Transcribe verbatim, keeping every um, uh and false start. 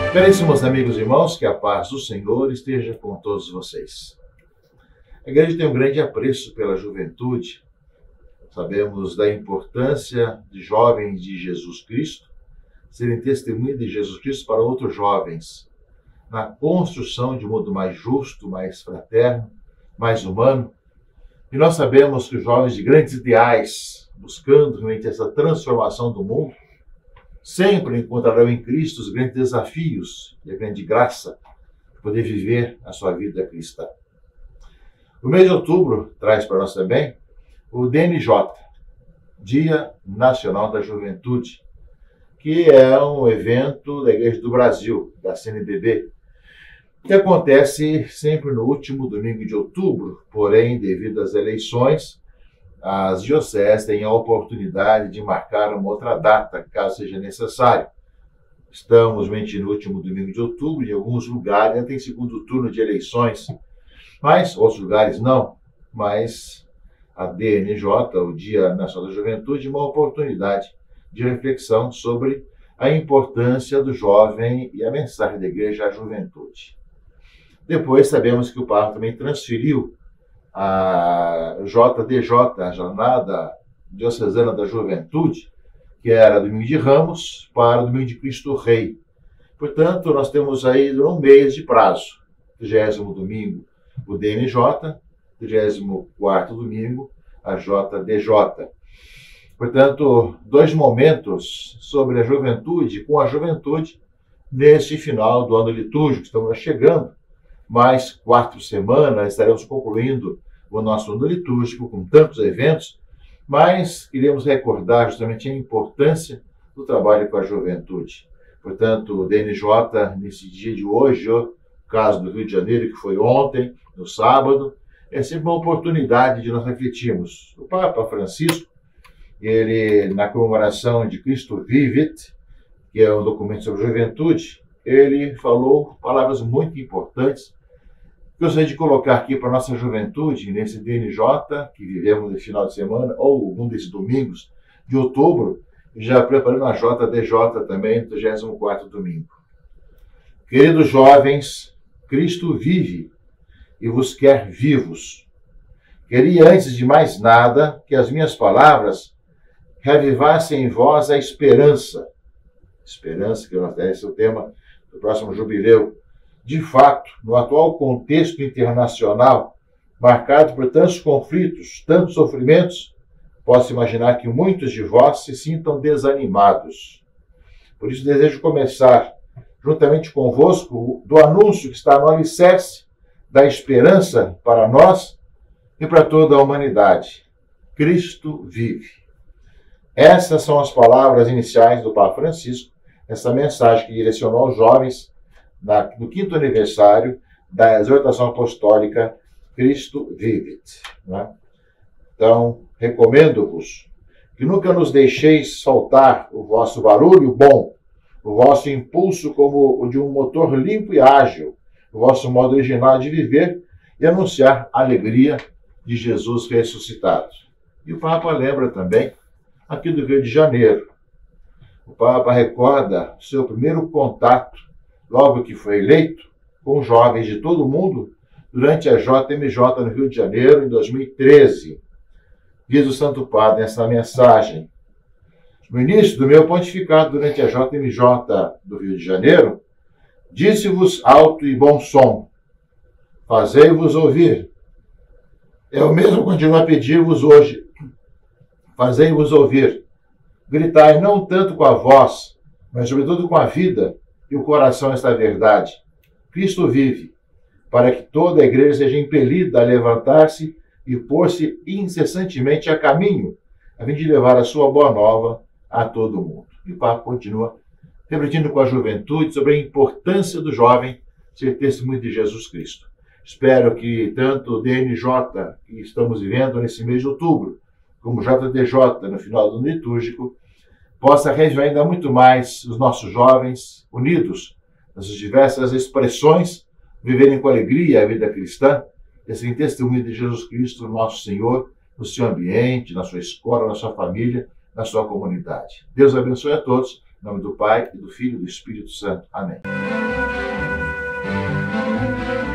Caríssimos amigos e irmãos, que a paz do Senhor esteja com todos vocês. A igreja tem um grande apreço pela juventude. Sabemos da importância de jovens de Jesus Cristo serem testemunha de Jesus Cristo para outros jovens, na construção de um mundo mais justo, mais fraterno, mais humano. E nós sabemos que os jovens de grandes ideais, buscando realmente essa transformação do mundo, sempre encontrarão em Cristo os grandes desafios e a grande graça de poder viver a sua vida cristã. O mês de outubro traz para nós também o D N J, Dia Nacional da Juventude, que é um evento da Igreja do Brasil, da C N B B, que acontece sempre no último domingo de outubro, porém, devido às eleições, as dioceses têm a oportunidade de marcar uma outra data, caso seja necessário. Estamos mente no último domingo de outubro, em alguns lugares ainda tem segundo turno de eleições, mas outros lugares não. Mas a D N J, o Dia Nacional da Juventude, é uma oportunidade de reflexão sobre a importância do jovem e a mensagem da igreja à juventude. Depois sabemos que o Papa também transferiu a J D J, a Jornada Diocesana da Juventude, que era domingo de Ramos, para o domingo de Cristo Rei. Portanto, nós temos aí um mês de prazo. trigésimo domingo, o D N J, trigésimo quarto domingo, a J D J. Portanto, dois momentos sobre a juventude, com a juventude, neste final do ano litúrgico. Estamos chegando. Mais quatro semanas estaremos concluindo o nosso ano litúrgico com tantos eventos, mas queremos recordar justamente a importância do trabalho com a juventude. Portanto, o D N J, nesse dia de hoje, o caso do Rio de Janeiro, que foi ontem, no sábado, é sempre uma oportunidade de nós refletirmos. O Papa Francisco, ele, na comemoração de Cristo Vivit, que é um documento sobre a juventude, ele falou palavras muito importantes. Gostaria de colocar aqui para a nossa juventude, nesse D N J, que vivemos no final de semana, ou algum desses domingos de outubro, já preparando a J D J também, no trigésimo quarto domingo. Queridos jovens, Cristo vive e vos quer vivos. Queria, antes de mais nada, que as minhas palavras reavivassem em vós a esperança. Esperança, que esse é o tema do próximo jubileu. De fato, no atual contexto internacional, marcado por tantos conflitos, tantos sofrimentos, posso imaginar que muitos de vós se sintam desanimados. Por isso, desejo começar, juntamente convosco, do anúncio que está no alicerce da esperança para nós e para toda a humanidade. Cristo vive. Essas são as palavras iniciais do Papa Francisco, essa mensagem que direcionou aos jovens Na, no quinto aniversário da exortação apostólica Cristo Vivit. Né? Então, recomendo-vos que nunca nos deixeis soltar o vosso barulho bom, o vosso impulso como o de um motor limpo e ágil, o vosso modo original de viver e anunciar a alegria de Jesus ressuscitado. E o Papa lembra também aqui do Rio de Janeiro. O Papa recorda seu primeiro contato logo que foi eleito, com jovens de todo o mundo, durante a J M J no Rio de Janeiro, em dois mil e treze. Diz o Santo Padre nessa mensagem: no início do meu pontificado durante a J M J do Rio de Janeiro, disse-vos alto e bom som, fazei-vos ouvir. Eu mesmo continuo a pedir-vos hoje, fazei-vos ouvir. Gritai não tanto com a voz, mas sobretudo com a vida, e o coração está verdade. Cristo vive, para que toda a igreja seja impelida a levantar-se e pôr-se incessantemente a caminho, a fim de levar a sua boa nova a todo o mundo. E o Papa continua refletindo com a juventude sobre a importância do jovem ser testemunho de Jesus Cristo. Espero que tanto o D N J, que estamos vivendo nesse mês de outubro, como o J D J, no final do ano litúrgico, possa reviver ainda muito mais os nossos jovens unidos nas diversas expressões, viverem com alegria a vida cristã, e serem testemunho de Jesus Cristo, nosso Senhor, no seu ambiente, na sua escola, na sua família, na sua comunidade. Deus abençoe a todos Em nome do Pai, e do Filho e do Espírito Santo. Amém.